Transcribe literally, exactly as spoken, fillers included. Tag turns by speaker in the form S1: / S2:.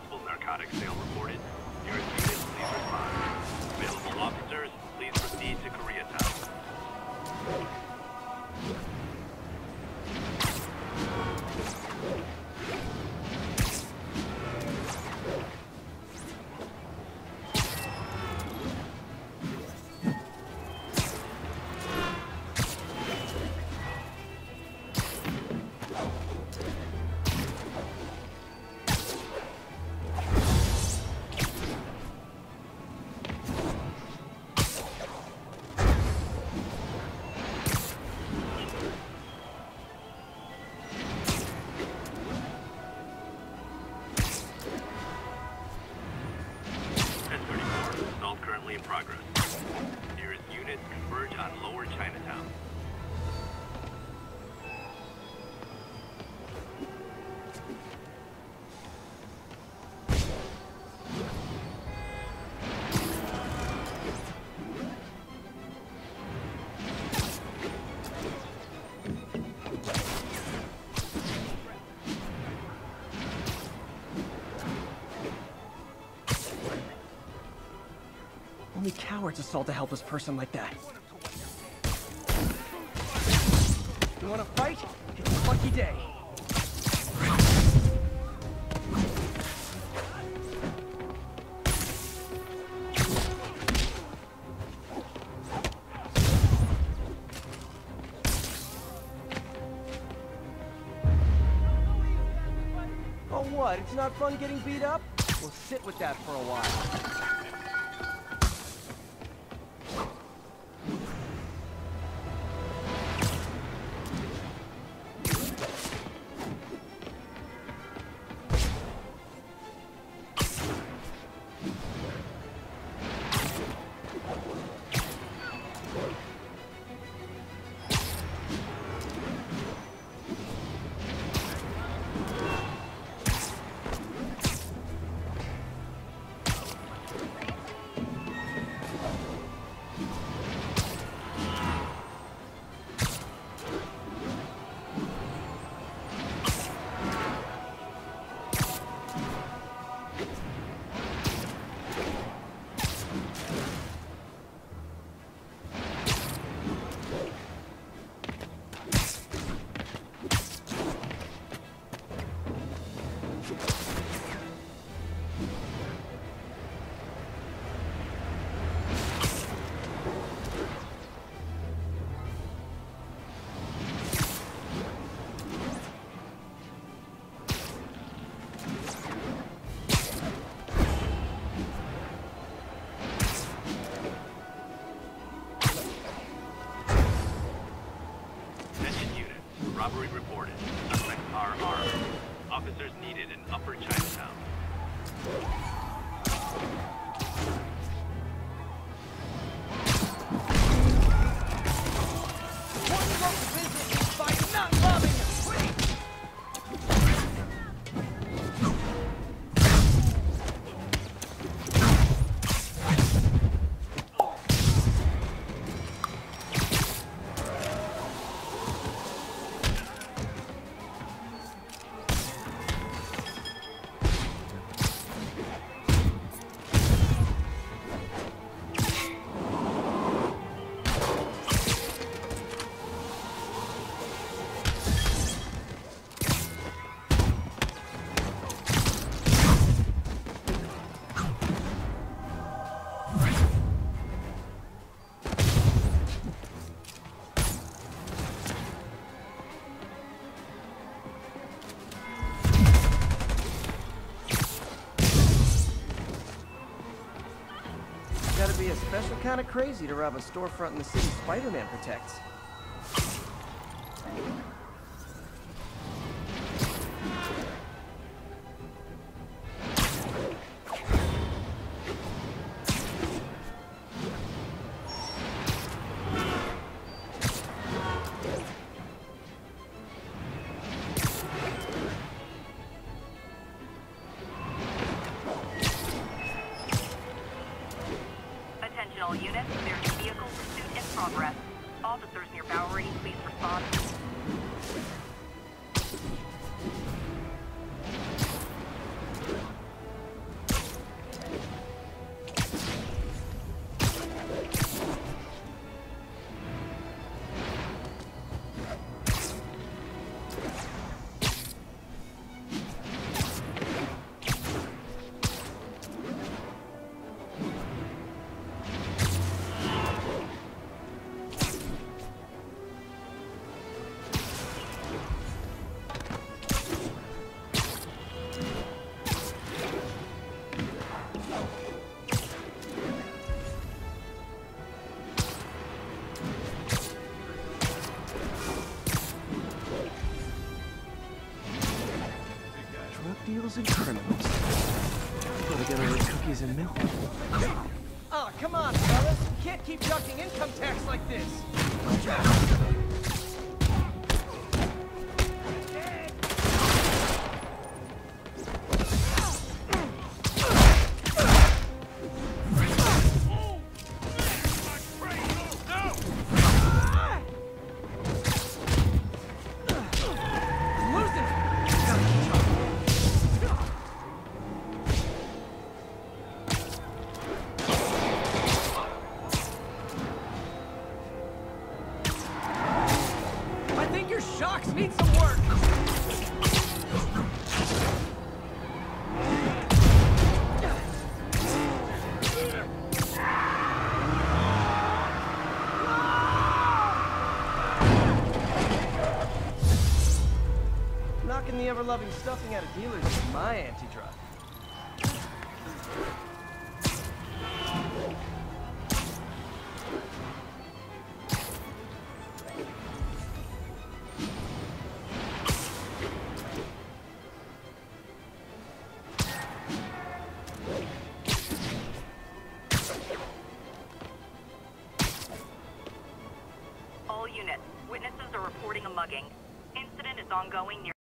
S1: possible narcotics sale reported. Your unit, please respond. Available officers, please proceed to Koreatown. In progress. Nearest units converge on Lower Chinatown.
S2: Only cowards assault a helpless person like that. You wanna fight? It's a lucky day. Oh what? It's not fun getting beat up? We'll sit with that for a while.
S1: Robbery reported. Suspects are armed. Officers needed in Upper Chinatown.
S2: Gotta be a special kind of crazy to rob a storefront in the city Spider-Man protects.
S3: All units, there's a vehicle pursuit in progress. Officers near Bowery, please respond.
S2: and criminals. Gotta get her cookies and milk. Oh, come on, fellas. You can't keep ducking income tax like this. Shocks need some work. Knocking the ever-loving stuffing out of dealers is my anti-drug.
S3: All units, witnesses are reporting a mugging. Incident is ongoing near